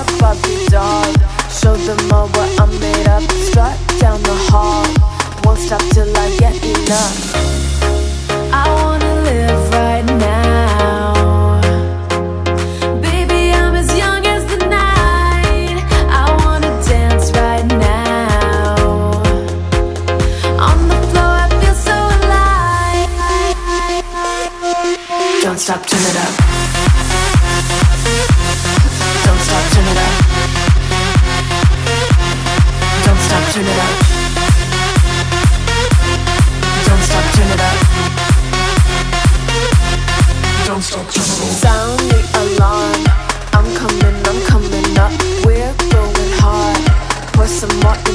a Barbie doll. Show them all what I'm made of. Strut down the hall, won't stop till I get enough. I wanna live right now. Baby, I'm as young as the night. I wanna dance right now. On the floor, I feel so alive. Don't stop, turn it up. Don't stop, turn it up. Don't stop, turn it up. Don't stop, turn it up. Don't stop, turn it up. Sound the alarm. I'm coming up. We're going hard. Pour some more